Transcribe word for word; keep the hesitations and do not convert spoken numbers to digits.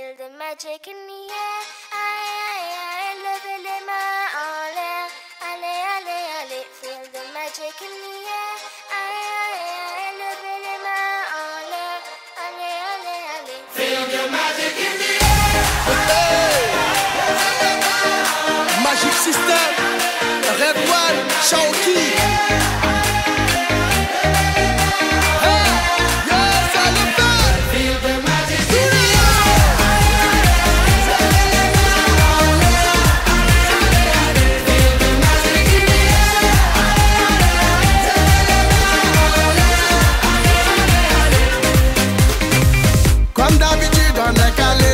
Feel the magic in the air. Aïe, aïe, aïe, levez les mains en l'air. Allez, allez, allez. Feel the magic in the air. Aïe, aïe, aïe, levez les mains en l'air. Allez, allez, allez. Feel the magic in the air. Magic System, Red One, Shaoki. Comme d'habitude on est calé.